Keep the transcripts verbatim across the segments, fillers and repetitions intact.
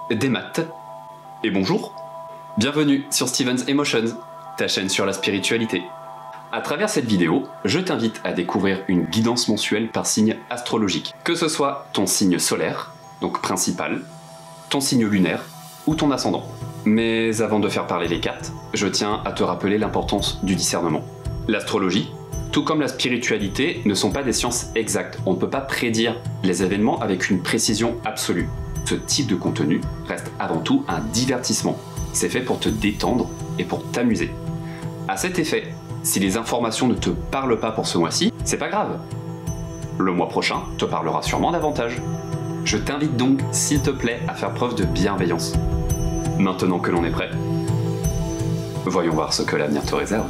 des maths. Et bonjour. Bienvenue sur Steven's Emotions, ta chaîne sur la spiritualité. À travers cette vidéo, je t'invite à découvrir une guidance mensuelle par signe astrologique. Que ce soit ton signe solaire, donc principal, ton signe lunaire ou ton ascendant. Mais avant de faire parler les cartes, je tiens à te rappeler l'importance du discernement. L'astrologie, tout comme la spiritualité, ne sont pas des sciences exactes. On ne peut pas prédire les événements avec une précision absolue. Ce type de contenu reste avant tout un divertissement. C'est fait pour te détendre et pour t'amuser. À cet effet, si les informations ne te parlent pas pour ce mois-ci, c'est pas grave. Le mois prochain te parlera sûrement davantage. Je t'invite donc, s'il te plaît, à faire preuve de bienveillance. Maintenant que l'on est prêt, voyons voir ce que l'avenir te réserve.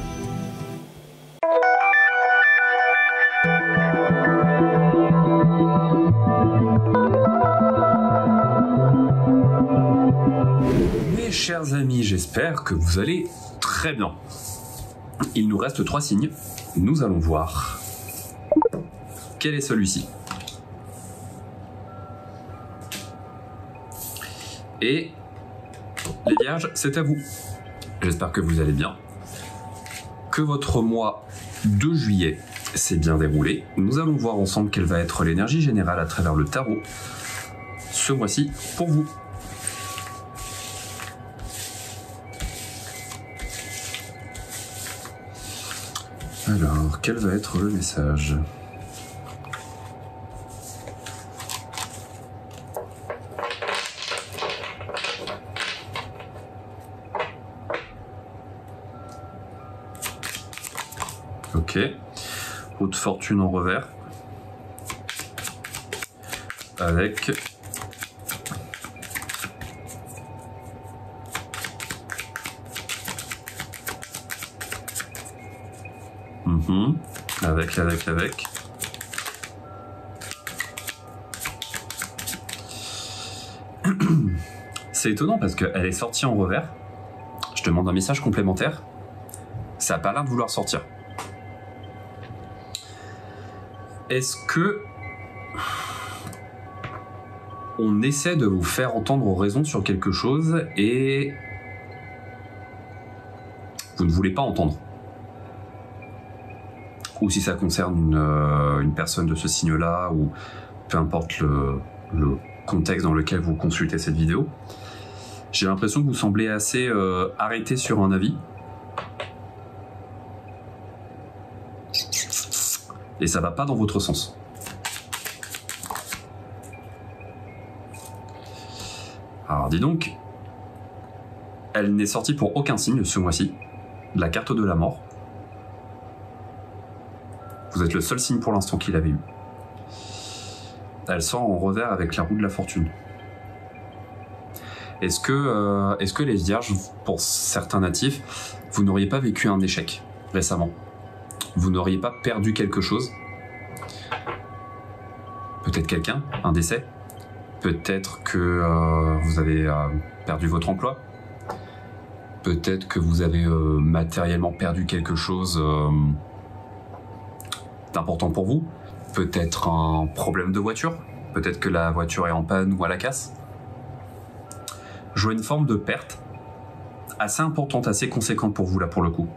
Mes chers amis, j'espère que vous allez très bien. Il nous reste trois signes. Nous allons voir quel est celui-ci. Et les vierges, c'est à vous. J'espère que vous allez bien. Que votre mois de juillet s'est bien déroulé. Nous allons voir ensemble quelle va être l'énergie générale à travers le tarot ce mois-ci pour vous. Alors, quel va être le message ? Ok. Haute fortune en revers. Avec... Mmh. Avec, avec, avec. C'est étonnant parce qu'elle est sortie en revers. Je te demande un message complémentaire. Ça n'a pas l'air de vouloir sortir. Est-ce que on essaie de vous faire entendre raison sur quelque chose et vous ne voulez pas entendre? Ou si ça concerne une, euh, une personne de ce signe-là, ou peu importe le, le contexte dans lequel vous consultez cette vidéo, j'ai l'impression que vous semblez assez euh, arrêté sur un avis. Et ça va pas dans votre sens. Alors dis donc, elle n'est sortie pour aucun signe ce mois-ci. La carte de la mort. Vous êtes le seul signe pour l'instant qu'il avait eu. Elle sort en revers avec la roue de la fortune. Est-ce que, euh, est-ce que les vierges, pour certains natifs, vous n'auriez pas vécu un échec récemment? Vous n'auriez pas perdu quelque chose? Peut-être quelqu'un, un décès? Peut-être que euh, vous avez euh, perdu votre emploi? Peut-être que vous avez euh, matériellement perdu quelque chose euh, d'important pour vous? Peut-être un problème de voiture? Peut-être que la voiture est en panne ou à la casse? Je vois une forme de perte assez importante, assez conséquente pour vous là pour le coup.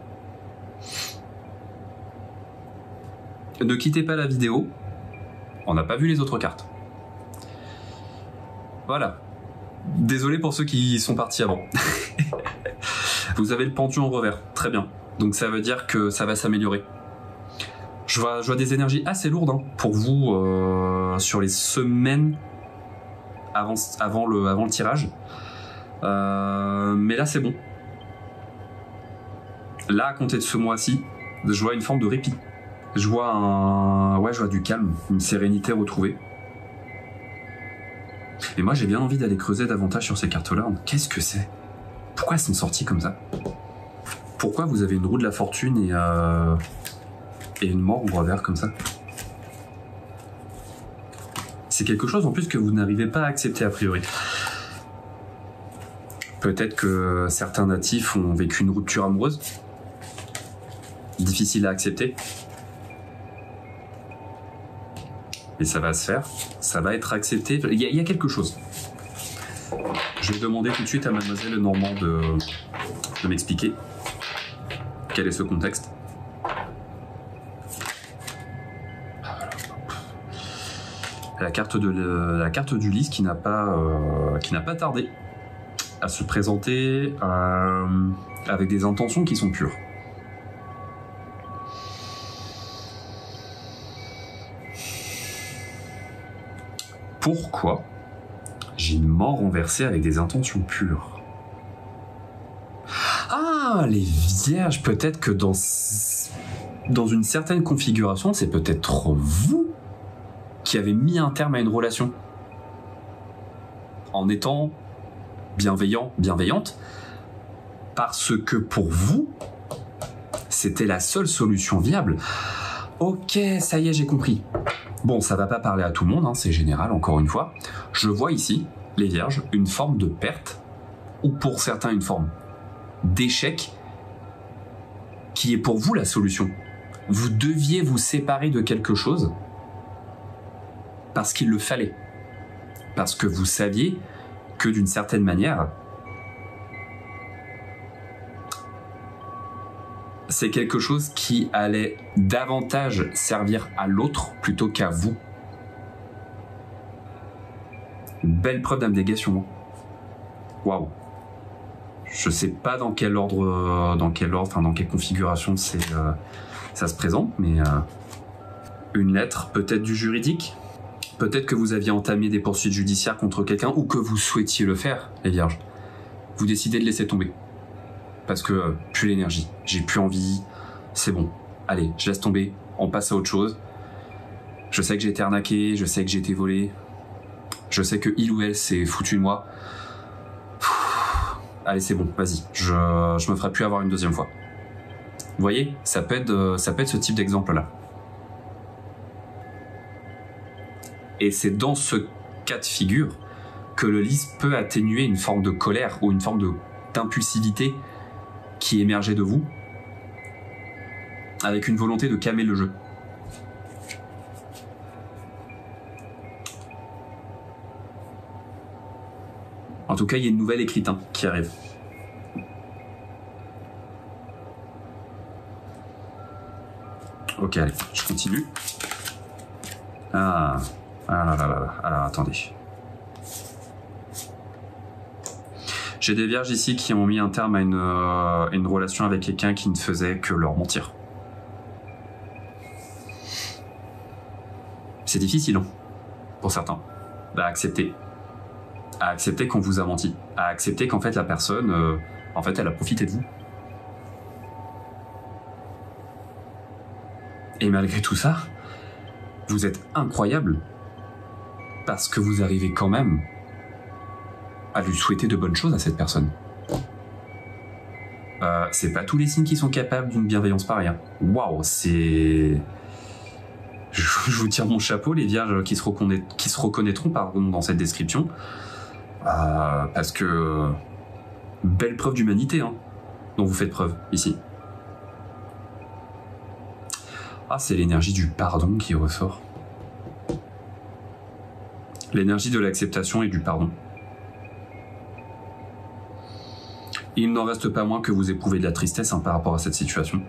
Ne quittez pas la vidéo, on n'a pas vu les autres cartes. Voilà. Désolé pour ceux qui sont partis avant. Vous avez le pendu en revers, très bien. Donc ça veut dire que ça va s'améliorer. Je vois, je vois des énergies assez lourdes hein, pour vous euh, sur les semaines avant, avant, le, avant le tirage. Euh, mais là c'est bon. Là à compter de ce mois-ci, je vois une forme de répit. Je vois un, ouais, je vois du calme, une sérénité retrouvée. Et moi j'ai bien envie d'aller creuser davantage sur ces cartes-là. Qu'est-ce que c'est? Pourquoi elles sont sorties comme ça? Pourquoi vous avez une roue de la fortune et euh... et une mort en revers comme ça? C'est quelque chose en plus que vous n'arrivez pas à accepter a priori. Peut-être que certains natifs ont vécu une rupture amoureuse. Difficile à accepter. Et ça va se faire. Ça va être accepté. Il y a, il y a quelque chose. Je vais demander tout de suite à mademoiselle Normand de, de m'expliquer quel est ce contexte. La carte, de, la carte du lys qui n'a pas, euh, qui n'a pas tardé à se présenter euh, avec des intentions qui sont pures. Pourquoi j'ai une mort renversée avec des intentions pures? Ah, les vierges, peut-être que dans, dans une certaine configuration, c'est peut-être vous qui avez mis un terme à une relation. En étant bienveillant, bienveillante, parce que pour vous, c'était la seule solution viable. Ok, ça y est, j'ai compris. Bon, ça va pas parler à tout le monde, hein, c'est général, encore une fois. Je vois ici, les vierges, une forme de perte, ou pour certains une forme d'échec, qui est pour vous la solution. Vous deviez vous séparer de quelque chose, parce qu'il le fallait. Parce que vous saviez que d'une certaine manière, c'est quelque chose qui allait davantage servir à l'autre plutôt qu'à vous. Belle preuve d'abnégation. Waouh. Je sais pas dans quel ordre, dans quel ordre, enfin dans quelle configuration c'est, euh, ça se présente, mais euh, une lettre, peut-être du juridique, peut-être que vous aviez entamé des poursuites judiciaires contre quelqu'un ou que vous souhaitiez le faire, les vierges. Vous décidez de laisser tomber. Parce que euh, plus l'énergie, j'ai plus envie, c'est bon. Allez, je laisse tomber, on passe à autre chose. Je sais que j'ai été arnaqué, je sais que j'ai été volé. Je sais que il ou elle s'est foutu de moi. Pfff, allez, c'est bon, vas-y, je, je me ferai plus avoir une deuxième fois. Vous voyez, ça peut être, ça peut être ce type d'exemple-là. Et c'est dans ce cas de figure que le lys peut atténuer une forme de colère ou une forme de, d'impulsivité qui émergeait de vous, avec une volonté de calmer le jeu. En tout cas, il y a une nouvelle écrite hein, qui arrive. Ok, allez, je continue. Ah, ah là là là là. Alors, attendez. J'ai des vierges ici qui ont mis un terme à une, euh, une relation avec quelqu'un qui ne faisait que leur mentir. C'est difficile, hein, pour certains, à accepter. À accepter qu'on vous a menti. À accepter qu'en fait la personne, euh, en fait, elle a profité de vous. Et malgré tout ça, vous êtes incroyable parce que vous arrivez quand même à lui souhaiter de bonnes choses à cette personne. Euh, c'est pas tous les signes qui sont capables d'une bienveillance pareille. Hein. Waouh, c'est... Je, je vous tire mon chapeau, les vierges qui se, reconna... qui se reconnaîtront pardon, dans cette description. Euh, parce que... Belle preuve d'humanité, hein, dont vous faites preuve, ici. Ah, c'est l'énergie du pardon qui ressort. L'énergie de l'acceptation et du pardon. Il n'en reste pas moins que vous éprouvez de la tristesse hein, par rapport à cette situation.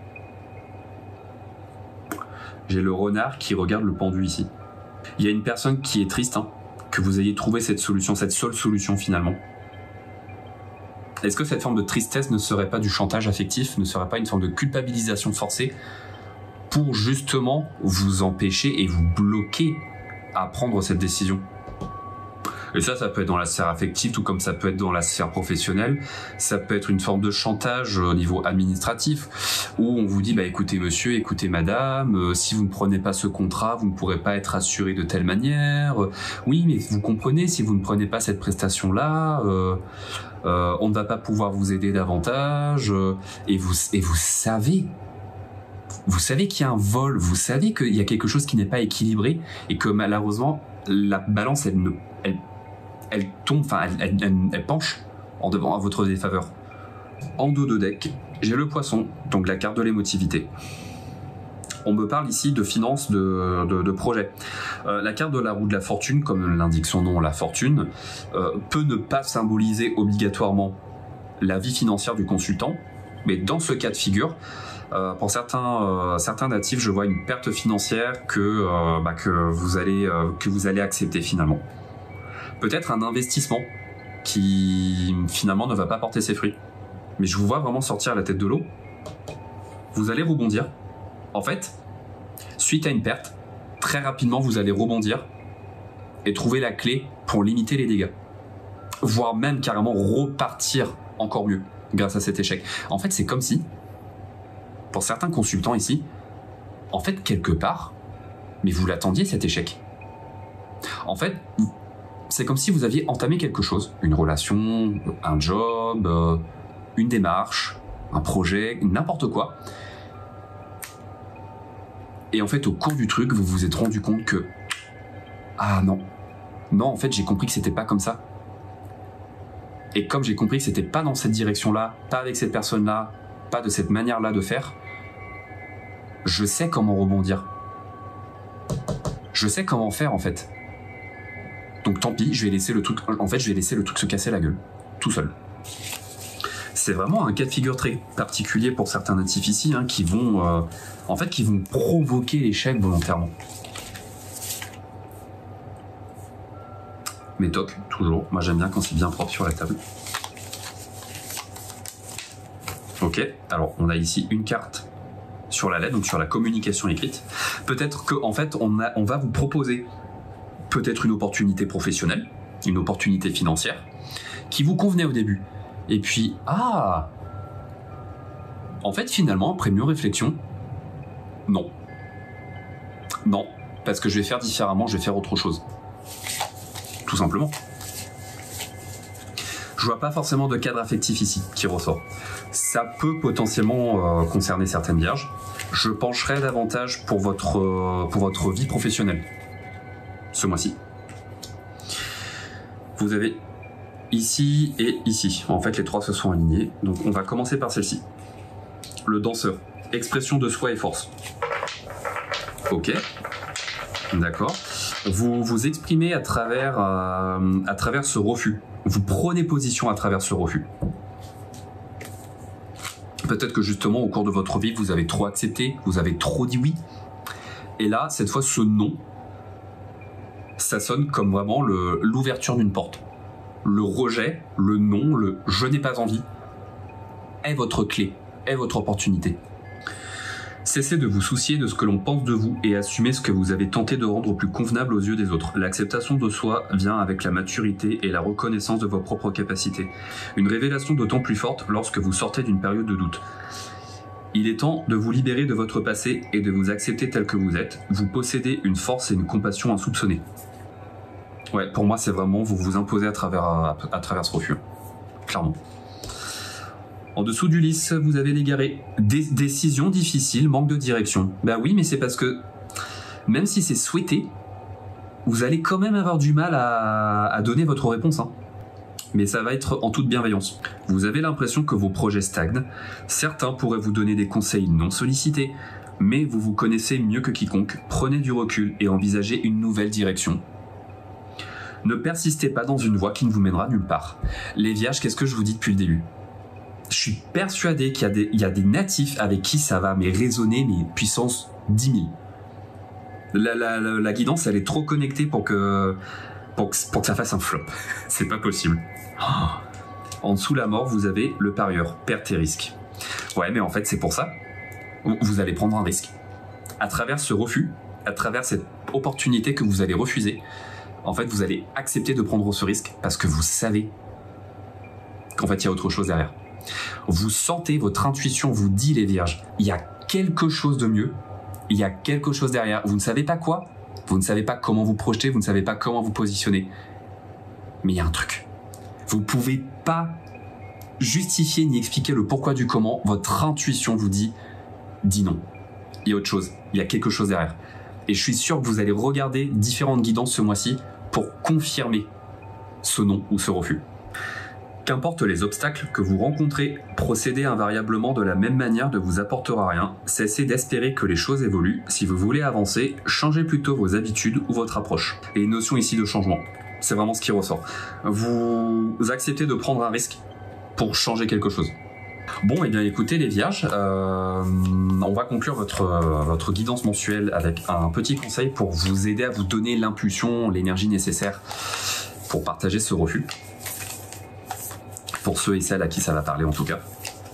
J'ai le renard qui regarde le pendu ici. Il y a une personne qui est triste, hein, que vous ayez trouvé cette solution, cette seule solution finalement. Est-ce que cette forme de tristesse ne serait pas du chantage affectif, ne serait pas une forme de culpabilisation forcée pour justement vous empêcher et vous bloquer à prendre cette décision? Et ça, ça peut être dans la sphère affective, tout comme ça peut être dans la sphère professionnelle. Ça peut être une forme de chantage au niveau administratif, où on vous dit, bah écoutez monsieur, écoutez madame, euh, si vous ne prenez pas ce contrat, vous ne pourrez pas être assuré de telle manière. Euh, oui, mais vous comprenez, si vous ne prenez pas cette prestation-là, euh, euh, on ne va pas pouvoir vous aider davantage. Euh, et vous, et vous savez, vous savez qu'il y a un vol, vous savez qu'il y a quelque chose qui n'est pas équilibré, et que malheureusement, la balance, elle ne... Elle, elle tombe, enfin, elle, elle, elle, elle penche en devant à votre défaveur. En dos de deck, j'ai le poisson, donc la carte de l'émotivité. On me parle ici de finances, de, de, de projets. Euh, la carte de la roue de la fortune, comme l'indique son nom, la fortune, euh, peut ne pas symboliser obligatoirement la vie financière du consultant, mais dans ce cas de figure, euh, pour certains, euh, certains natifs, je vois une perte financière que, euh, bah, que, vous allez, euh, que vous allez accepter finalement. Peut-être un investissement qui finalement ne va pas porter ses fruits. Mais je vous vois vraiment sortir la tête de l'eau. Vous allez rebondir. En fait, suite à une perte, très rapidement, vous allez rebondir et trouver la clé pour limiter les dégâts. Voire même carrément repartir encore mieux grâce à cet échec. En fait, c'est comme si, pour certains consultants ici, en fait, quelque part, mais vous l'attendiez cet échec. En fait, c'est comme si vous aviez entamé quelque chose, une relation, un job, euh, une démarche, un projet, n'importe quoi. Et en fait, au cours du truc, vous vous êtes rendu compte que ah non, non, en fait, j'ai compris que c'était pas comme ça. Et comme j'ai compris que c'était pas dans cette direction-là, pas avec cette personne-là, pas de cette manière-là de faire, je sais comment rebondir. Je sais comment faire en fait. Donc tant pis, je vais laisser le truc. En fait, je vais laisser le truc se casser la gueule, tout seul. C'est vraiment un cas de figure très particulier pour certains natifs ici, hein, qui vont, euh, en fait, qui vont provoquer l'échec volontairement. Mais toc, toujours. Moi, j'aime bien quand c'est bien propre sur la table. Ok. Alors, on a ici une carte sur la lettre, donc sur la communication écrite. Peut-être que, en fait, on a, on va vous proposer peut-être une opportunité professionnelle, une opportunité financière, qui vous convenait au début. Et puis, ah, en fait, finalement, après mieux réflexion, non. Non, parce que je vais faire différemment, je vais faire autre chose. Tout simplement. Je vois pas forcément de cadre affectif ici qui ressort. Ça peut potentiellement euh, concerner certaines vierges. Je pencherai davantage pour votre, euh, pour votre vie professionnelle ce mois-ci. Vous avez ici et ici. En fait, les trois se sont alignés. Donc, on va commencer par celle-ci. Le danseur. Expression de soi et force. Ok. D'accord. Vous vous exprimez à travers, euh, à travers ce refus. Vous prenez position à travers ce refus. Peut-être que justement, au cours de votre vie, vous avez trop accepté, vous avez trop dit oui. Et là, cette fois, ce non, ça sonne comme vraiment le, l'ouverture d'une porte. Le rejet, le non, le « je n'ai pas envie » est votre clé, est votre opportunité. Cessez de vous soucier de ce que l'on pense de vous et assumez ce que vous avez tenté de rendre plus convenable aux yeux des autres. L'acceptation de soi vient avec la maturité et la reconnaissance de vos propres capacités. Une révélation d'autant plus forte lorsque vous sortez d'une période de doute. Il est temps de vous libérer de votre passé et de vous accepter tel que vous êtes. Vous possédez une force et une compassion insoupçonnées. Ouais, pour moi, c'est vraiment vous vous imposez à travers, à, à travers ce refus. Clairement. En dessous du lys, vous avez l'égaré. Des décisions difficiles, manque de direction. Ben oui, mais c'est parce que, même si c'est souhaité, vous allez quand même avoir du mal à, à donner votre réponse. Hein. Mais ça va être en toute bienveillance. Vous avez l'impression que vos projets stagnent. Certains pourraient vous donner des conseils non sollicités, mais vous vous connaissez mieux que quiconque. Prenez du recul et envisagez une nouvelle direction. Ne persistez pas dans une voie qui ne vous mènera nulle part. Les vierges, qu'est-ce que je vous dis depuis le début ? Je suis persuadé qu'il y a des, il y a des natifs avec qui ça va mais résonner, mais puissance dix mille. La, la, la, la guidance, elle est trop connectée pour que, pour que, pour que ça fasse un flop. C'est pas possible. Oh. En dessous la mort, vous avez le parieur, perte et risque. Ouais, mais en fait, c'est pour ça. Vous allez prendre un risque. À travers ce refus, à travers cette opportunité que vous allez refuser, en fait, vous allez accepter de prendre ce risque parce que vous savez qu'en fait, il y a autre chose derrière. Vous sentez, votre intuition vous dit, les vierges, il y a quelque chose de mieux, il y a quelque chose derrière. Vous ne savez pas quoi, vous ne savez pas comment vous projeter, vous ne savez pas comment vous positionner. Mais il y a un truc. Vous ne pouvez pas justifier ni expliquer le pourquoi du comment. Votre intuition vous dit, dis non. Il y a autre chose, il y a quelque chose derrière. Et je suis sûr que vous allez regarder différentes guidances ce mois-ci pour confirmer ce non ou ce refus. Qu'importe les obstacles que vous rencontrez, procéder invariablement de la même manière ne vous apportera rien. Cessez d'espérer que les choses évoluent. Si vous voulez avancer, changez plutôt vos habitudes ou votre approche. Et une notion ici de changement, c'est vraiment ce qui ressort. Vous acceptez de prendre un risque pour changer quelque chose. Bon, et eh bien écoutez les vierges, euh, on va conclure votre, euh, votre guidance mensuelle avec un petit conseil pour vous aider à vous donner l'impulsion, l'énergie nécessaire pour partager ce refus. Pour ceux et celles à qui ça va parler en tout cas.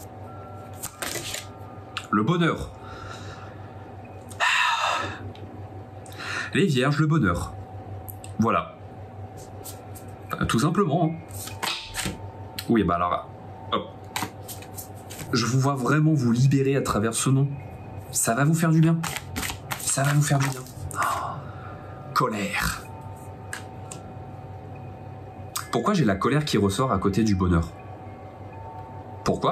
Le bonheur. Les vierges, le bonheur. Voilà. Tout simplement. Hein. Oui, bah alors... Hop. Je vous vois vraiment vous libérer à travers ce nom. Ça va vous faire du bien. Ça va vous faire du bien. Oh. Colère. Pourquoi j'ai la colère qui ressort à côté du bonheur ? Pourquoi ?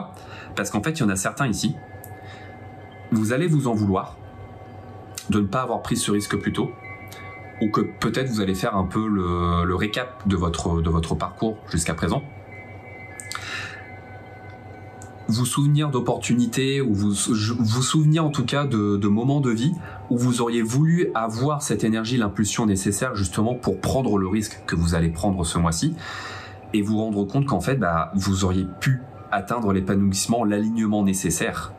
Parce qu'en fait, il y en a certains ici, vous allez vous en vouloir de ne pas avoir pris ce risque plus tôt, ou que peut-être vous allez faire un peu le, le récap de votre, de votre parcours jusqu'à présent. Vous souvenir d'opportunités, ou vous, vous souvenir en tout cas de, de moments de vie où vous auriez voulu avoir cette énergie, l'impulsion nécessaire justement pour prendre le risque que vous allez prendre ce mois-ci, et vous rendre compte qu'en fait, bah, vous auriez pu atteindre l'épanouissement, l'alignement nécessaire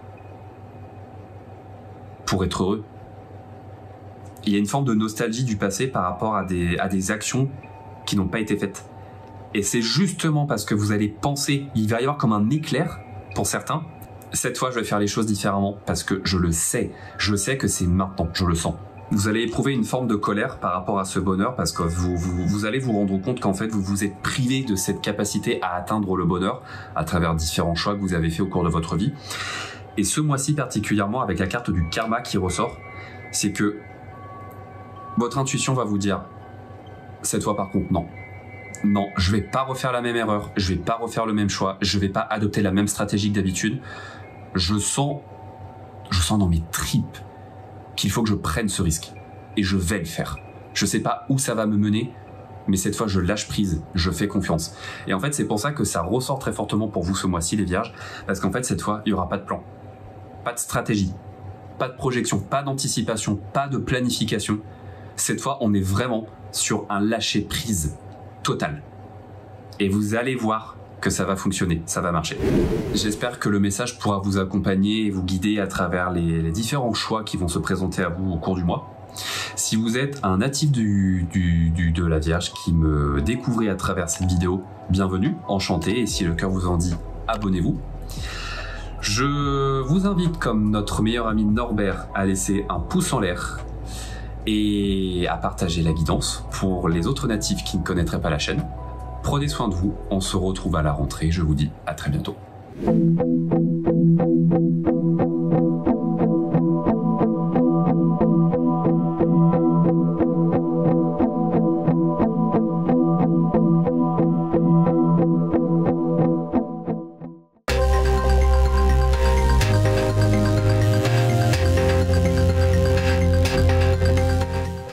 pour être heureux. Il y a une forme de nostalgie du passé par rapport à des, à des actions qui n'ont pas été faites. Et c'est justement parce que vous allez penser, il va y avoir comme un éclair pour certains, cette fois je vais faire les choses différemment parce que je le sais, je sais que c'est maintenant, je le sens. Vous allez éprouver une forme de colère par rapport à ce bonheur parce que vous, vous, vous allez vous rendre compte qu'en fait vous vous êtes privé de cette capacité à atteindre le bonheur à travers différents choix que vous avez fait au cours de votre vie. Et ce mois-ci particulièrement avec la carte du karma qui ressort, c'est que votre intuition va vous dire cette fois par contre non. Non, je vais pas refaire la même erreur, je vais pas refaire le même choix, je vais pas adopter la même stratégie que d'habitude. Je sens, je sens dans mes tripes qu'il faut que je prenne ce risque. Et je vais le faire. Je sais pas où ça va me mener, mais cette fois je lâche prise, je fais confiance. Et en fait c'est pour ça que ça ressort très fortement pour vous ce mois-ci les vierges, parce qu'en fait cette fois il y aura pas de plan, pas de stratégie, pas de projection, pas d'anticipation, pas de planification. Cette fois on est vraiment sur un lâcher prise total. Et vous allez voir que ça va fonctionner, ça va marcher. J'espère que le message pourra vous accompagner et vous guider à travers les, les différents choix qui vont se présenter à vous au cours du mois. Si vous êtes un natif du, du, du, de la Vierge qui me découvrez à travers cette vidéo, bienvenue, enchanté, et si le cœur vous en dit, abonnez-vous. Je vous invite, comme notre meilleur ami Norbert, à laisser un pouce en l'air et à partager la guidance pour les autres natifs qui ne connaîtraient pas la chaîne. Prenez soin de vous, on se retrouve à la rentrée, je vous dis à très bientôt.